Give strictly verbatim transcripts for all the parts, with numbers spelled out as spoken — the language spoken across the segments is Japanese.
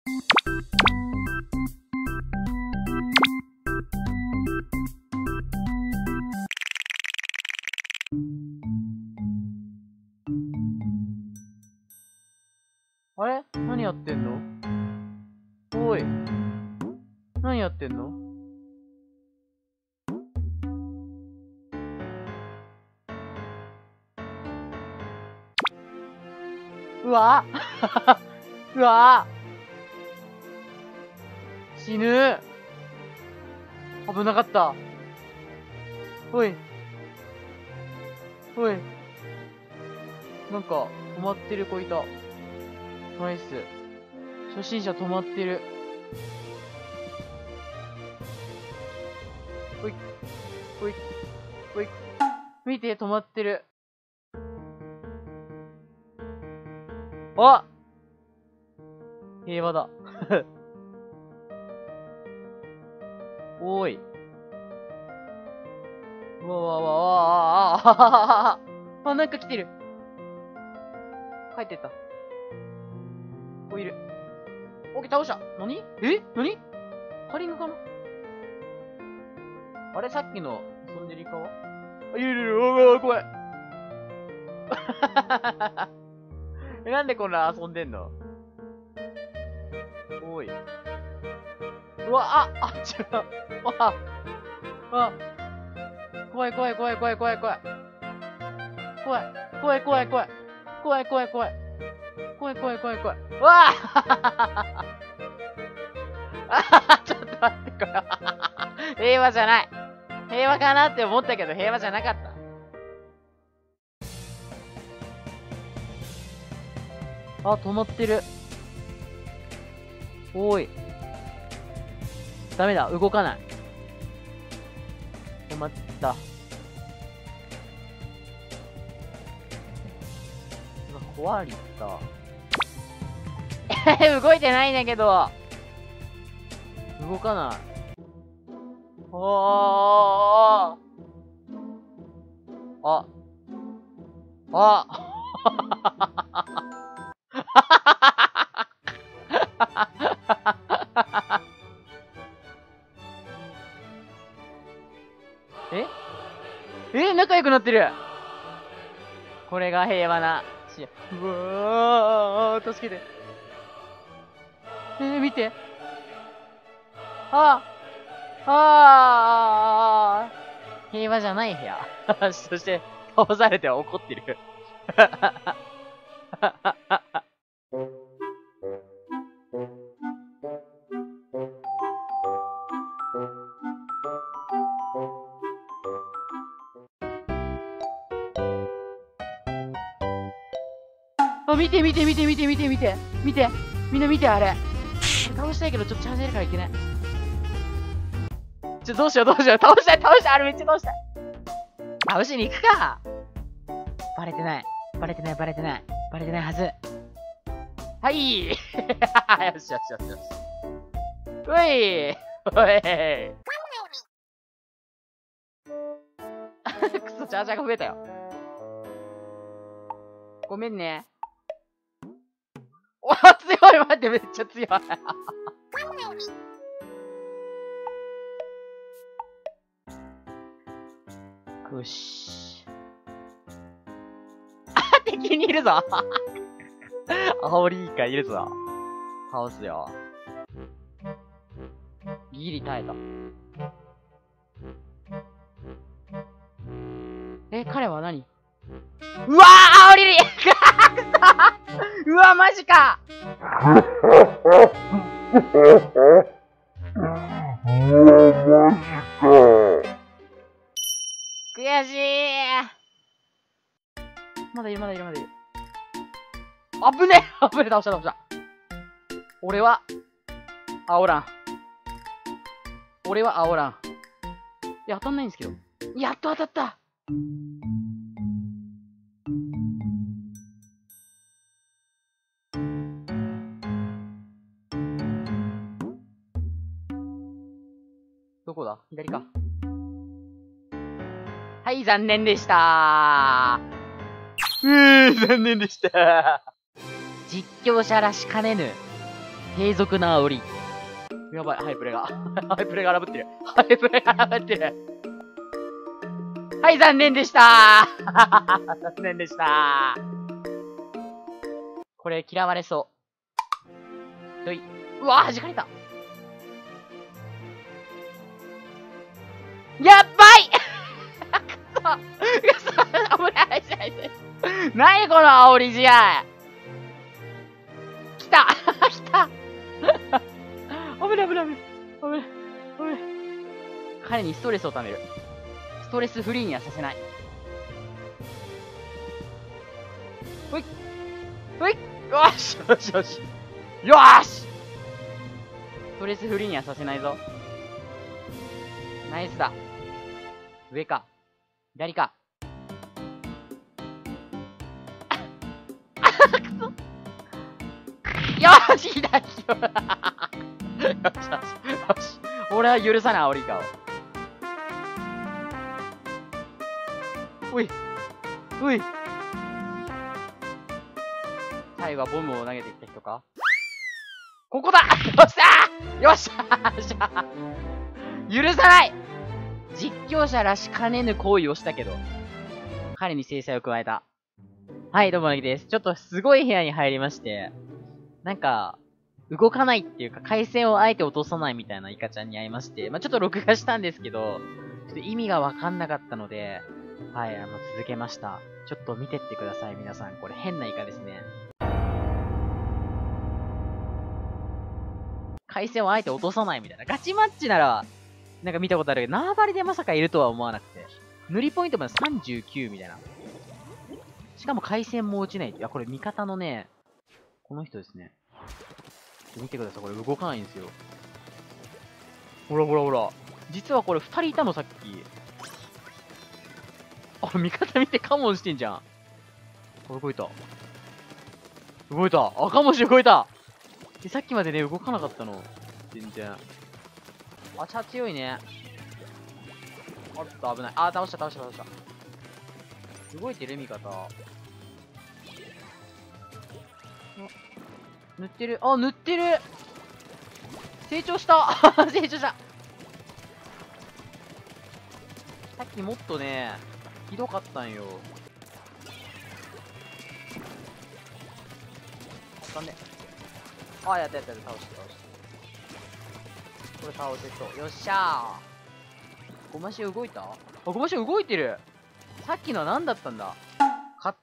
あれ何やってんの？おい。何やってんの？うわうわ死ぬ。危なかった。おい。おい。なんか、止まってる子いた。ナイス。初心者止まってる。おい。おい。おい。見て、止まってる。あ！平和だ。おーい。うわわわわあああ、なんか来てる。帰ってった。ここいる。オッケー、倒した。なに？え？なに？カリングかな？あれさっきの遊んでるイカは？あ、いるいるいる、うわうわ、怖い。え、なんでこんな遊んでんの？おい。うわ、あ、あ、違う。あ、あ、怖い怖い怖い怖い怖い怖い。怖い。怖い怖い怖い。怖い怖い怖い。怖い怖い怖い怖い。うわああ、ちょっと待って、これ。平和じゃない。平和かなって思ったけど、平和じゃなかった。あ、止まってる。おーい。ダメだ、動かない。止まった。うわ、壊れた。え動いてないんだけど。動かない。おー。あ。あ。ええ仲良くなってる。これが平和なし。うわー、助けて。えー、見て。あああ平和じゃない部屋。そして、倒されて怒ってる。あ、見て見て見て見て見て見て見てみんな見てあれ。倒したいけどちょっとチャンスいるからいけない。ちょ、どうしようどうしよう。倒したい倒したいあれめっちゃ倒したい。倒しに行くか。バレてない。バレてないバレてない。バレてないはず。はい。よしよしよしよし。ういおいくそ、チャージャーが増えたよ。ごめんね。お、強い待って、めっちゃ強い。よし。あ、敵にいるぞ。アオリイカいるぞ。倒すよ。ギリ耐えた。え、彼は何？うわー、アオリリうわ、マジか悔しい。まだいるまだいるまだいる。あぶねあぶね倒した倒した。俺は、煽らん。俺は煽らん。いや、当たんないんですけど。やっと当たった。どこだ？左か。はい、残念でしたー。うー、残念でしたー。実況者らしかねぬ低俗な煽り。やばい、ハイプレが。ハイプレが荒ぶってる。ハイプレが荒ぶってる。はい、残念でしたー残念でしたーこれ嫌われそう。どい。うわー、弾かれた。やっばいくそくそ危ない。何この煽り試合来た来た危ない危ない危ない危ない危ない。彼にストレスをためる。ストレスフリーにはさせない。ほいほいよしよしよしよーしストレスフリーにはさせないぞ。ナイスだ。上か左かよーし左よしよしよし俺は許さない煽りかを。おいおい最後はボムを投げてきた人か。ここだよっしゃーよっしゃーよっしゃー許さない。実況者らしかねぬ行為をしたけど彼に制裁を加えた。はい、どうもなぎです。ちょっとすごい部屋に入りまして、なんか、動かないっていうか、回線をあえて落とさないみたいなイカちゃんに会いまして、まあ、ちょっと録画したんですけど、ちょっと意味がわかんなかったので、はい、あの、続けました。ちょっと見てってください、皆さん。これ変なイカですね。回線をあえて落とさないみたいな。ガチマッチなら、なんか見たことあるけど、縄張りでまさかいるとは思わなくて。塗りポイントまでさんじゅうきゅうみたいな。しかも回線も落ちない。いや、これ味方のね、この人ですね。見てください。これ動かないんですよ。ほらほらほら。実はこれふたりいたの、さっき。あ、味方見てカモンしてんじゃん。あ、動いた。動いた。あ、カモンして動いた。で、さっきまでね、動かなかったの。全然。あ、チャ強いね。あっと危ない。あ、倒した倒した倒した。動いてる味方。塗ってる。あ、塗ってる。成長した成長した。さっきもっとね、ひどかったんよ。あかんね。あ、やったやったやった。倒して倒して。これ倒せそう。よっしゃー。ゴマシ動いた？あ、ゴマシ動いてる。さっきのは何だったんだ？勝った。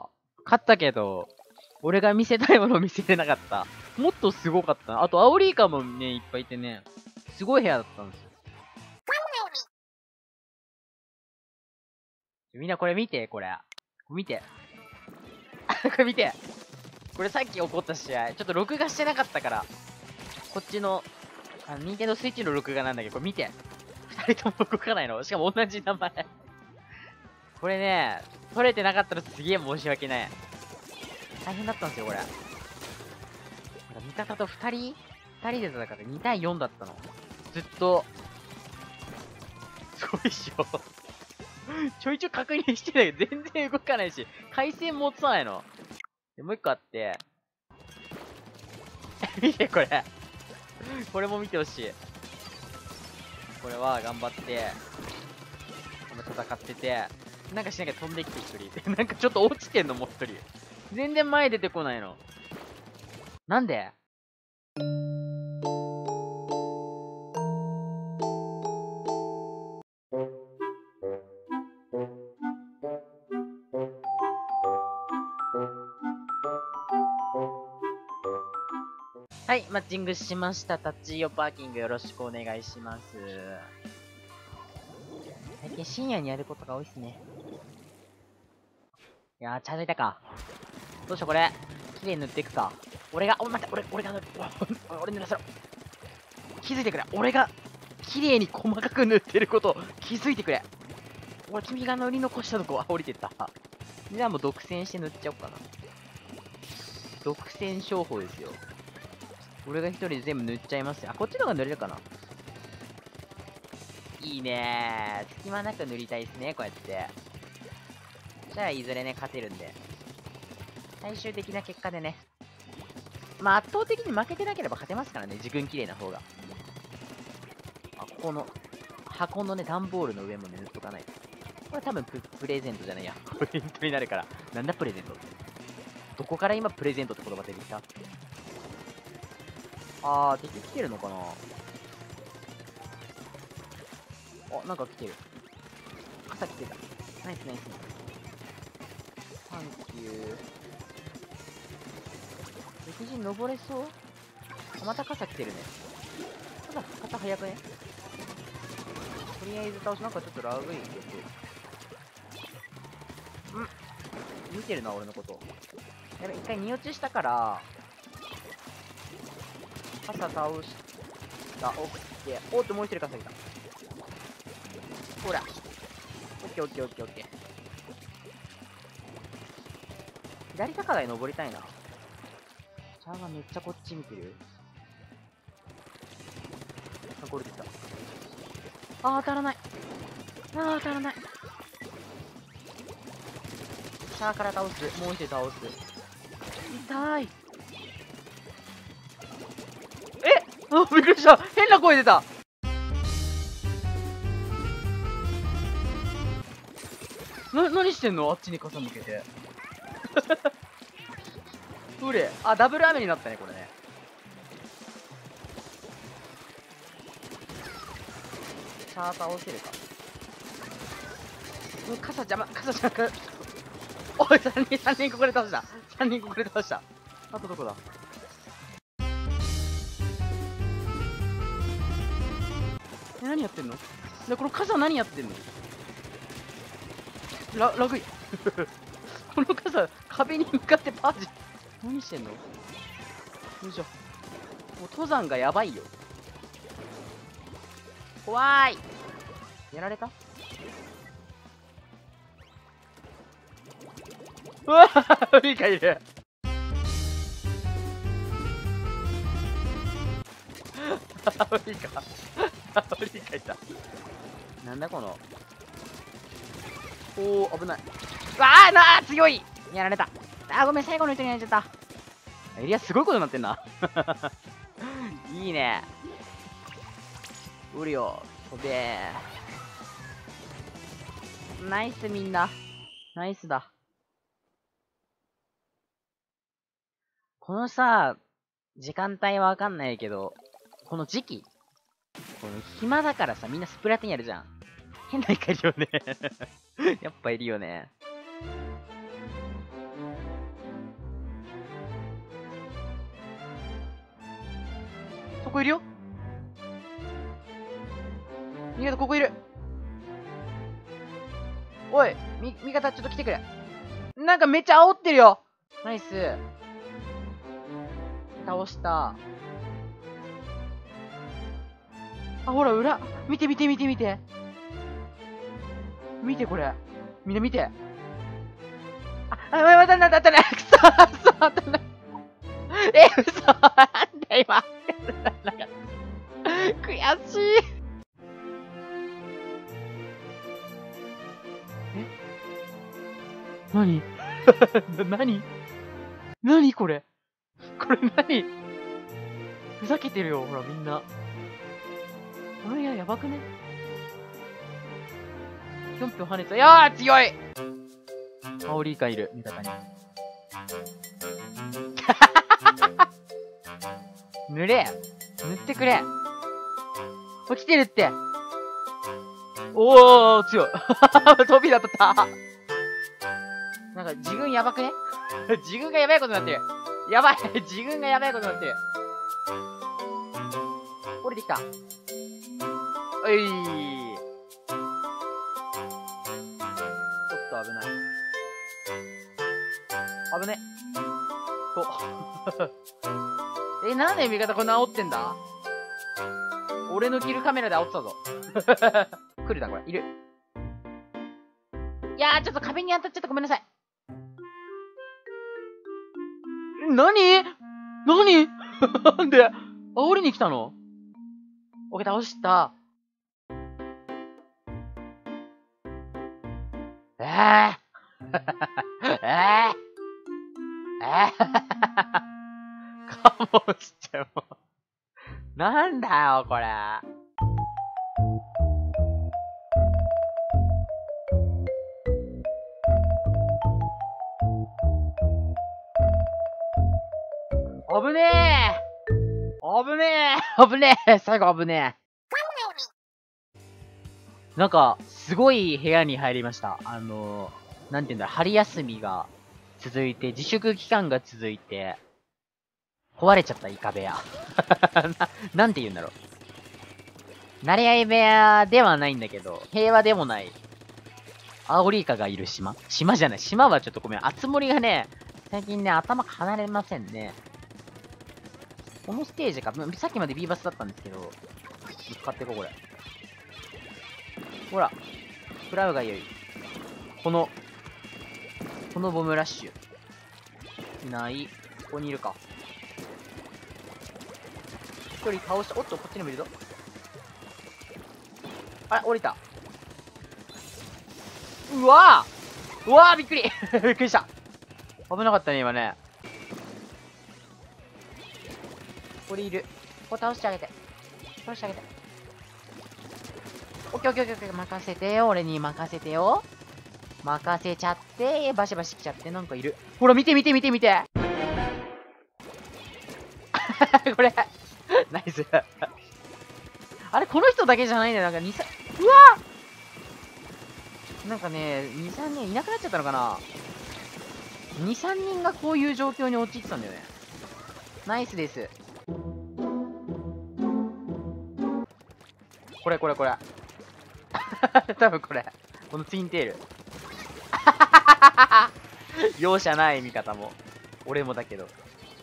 勝ったけど、俺が見せたいものを見せれなかった。もっとすごかった。あと、アオリイカもね、いっぱいいてね、すごい部屋だったんですよ。みんなこれ見て、これ。見て。これ見て。これさっき起こった試合。ちょっと録画してなかったから。こっちの、あの、ニンテンドースイッチの録画なんだけど、これ見て。二人とも動かないの。しかも同じ名前。これね、取れてなかったらすげえ申し訳ない。大変だったんですよ、これ。味方と二人二人で戦ってにたいよんだったの。ずっと。すごいっしょ。ちょいちょい確認してないけど、全然動かないし、回線も落とさないの。で、もう一個あって。見て、これ。これも見てほしい。これは頑張って、戦ってて、なんかしなきゃ飛んできて一人。なんかちょっと落ちてんの、もう一人。全然前出てこないの。なんで？はい、マッチングしました。タッチヨパーキングよろしくお願いします。最近深夜にやることが多いっすね。いやー、茶色いたか。どうしようこれ。綺麗に塗っていくか。俺が、お、待って、俺、俺が塗る。俺塗らせろ。気づいてくれ。俺が、綺麗に細かく塗ってることを気づいてくれ。俺、君が塗り残したとこは降りてった。じゃあもう独占して塗っちゃおうかな。独占商法ですよ。俺が一人で全部塗っちゃいますよ。あ、こっちの方が塗れるかな。いいねー。隙間なく塗りたいですね、こうやって。じゃあ、いずれね、勝てるんで。最終的な結果でね、 まあ圧倒的に負けてなければ勝てますからね、自分綺麗な方が。あ、ここの、箱のね、段ボールの上もね、塗っとかないと。これ多分ププレゼントじゃないや。ポイントになるから。なんだプレゼントって。どこから今プレゼントって言葉出てきた？あー、敵来てるのかな。あ、なんか来てる。傘来てた。ナイスナイス。サンキュー。敵陣登れそう？あ、また傘来てるね。傘、傘早くね。とりあえず倒し、なんかちょっとラグいけど。ん見てるな、俺のこと。やべ、一回荷落ちしたから、傘倒した。オッケー。おーっと、もう一人傘来た。ほら。オッケーオッケーオッケーオッケー。左高台登りたいな。チャーがめっちゃこっち見てる。あ、これできた。あー、当たらない。あー、当たらない。シャーから倒す。もう一人倒す。痛い。えあ、びっくりした。変な声出た。な、何してんの？あっちに傘向けて。うれ。あ、ダブル雨になったね、これね。シャー倒せるか。もう傘邪魔、傘邪魔。おい、三人、三人ここで倒した。三人ここで倒した。あとどこだ？え、何やってんの？で、この傘何やってんの？ラ、ラグい。この傘、壁に向かってパージ。何してんの？よいしょ。もう登山がやばいよ。怖ーい。やられた？うわぁ、ウリカいる。ウリカ。ウリカいた。なんだこの。おー、危ない。うわーなー、強い。やられた。あー、ごめん、最後の人にやられちゃった。エリアすごいことになってんな。いいね。ウリオ、飛べー。ナイスみんな。ナイスだ。このさ、時間帯はわかんないけど、この時期、この暇だからさ、みんなスプラトゥーンやるじゃん。変な人いるよね。やっぱいるよね。そこいるよ。味方ここいる。おい、み、味方ちょっと来てくれ。なんかめっちゃ煽ってるよ。ナイス。倒した。あ、ほら、裏。見て見て見て見て。見てこれ。みんな見て。あ、あ、またな、当たない。くそ、くそ、当たない。え、嘘。なんだ今。悔しい。え何何何これこれ何ふざけてるよ、ほらみんな。この部屋やばくね？ぴょんぴょん跳ねた。いやー強い。アオリイカいる、味方に。塗れ塗ってくれ。起きてるって。おー、強い。飛びだった。なんか自分やばくね？自分がやばいことになってる。やばい。自分がやばいことになってる。降りてきた。おい。ちょっと危ない。危ね。お。え、なんで味方こんな煽ってんだ？俺のキルカメラで煽ってたぞ。来るな、これ。いる。いやー、ちょっと壁に当たっちゃった。ごめんなさい。なになになんで煽りに来たの？オッケー、倒した。えぇ、ー、えぇ、ー、えぇ、ー、 もうちっちゃいもう。なんだよ、これ。危ねえ危ねえ危ねえ最後危ねえなんか、すごい部屋に入りました。あのー、なんていうんだ、春休みが続いて、自粛期間が続いて、壊れちゃったイカ部屋。な、なんて言うんだろう。慣れ合い部屋ではないんだけど、平和でもない。アオリイカがいる島島じゃない。島はちょっとごめん。あつ森がね、最近ね、頭離れませんね。このステージか。さっきまでビーバスだったんですけど、ぶつかっていこう、これ。ほら。クラウが良い。この、このボムラッシュ。いない。ここにいるか。一人倒した。おっと、こっちにもいるぞ。あれ、降りた。うわぁうわぁびっくりびっくりした。危なかったね、今ね。ここにいる。ここ倒してあげて。倒してあげて。オッケーオッケーオッケーオッケー。任せてよ。俺に任せてよ。任せちゃって、バシバシ来ちゃって、なんかいる。ほら、見て見て見て見てこれナイスあれ、この人だけじゃないんだよ。なんかに、さん、うわなんかね、に、さんにんいなくなっちゃったのかな ?に、さんにんがこういう状況に陥ってたんだよね。ナイスです。これこれこれ。多分これ。このツインテール。容赦ない味方も。俺もだけど。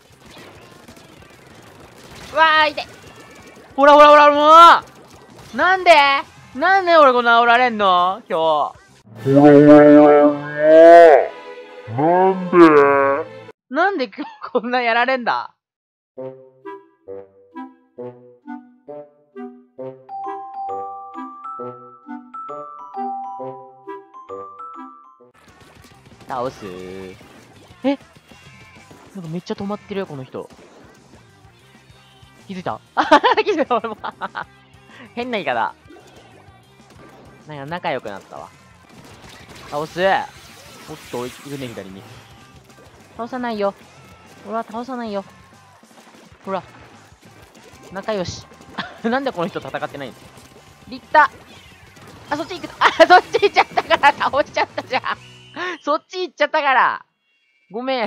うわー、痛い。ほらほらほら、もうなんでなんで俺こんな煽られんの今日。ほらほらほらもうなんでなんで今日こんなやられんだ倒すー。えなんかめっちゃ止まってるよ、この人。気づいたあ気づいた、俺も。変な言い方。なんか仲良くなったわ。倒す。おっと、いるね、左に。倒さないよ。ほら、倒さないよ。ほら。仲良し。なんでこの人戦ってないのリッタあ、そっち行く。あ、そっち行っちゃったから倒しちゃったじゃん。そっち行っちゃったから。ごめん。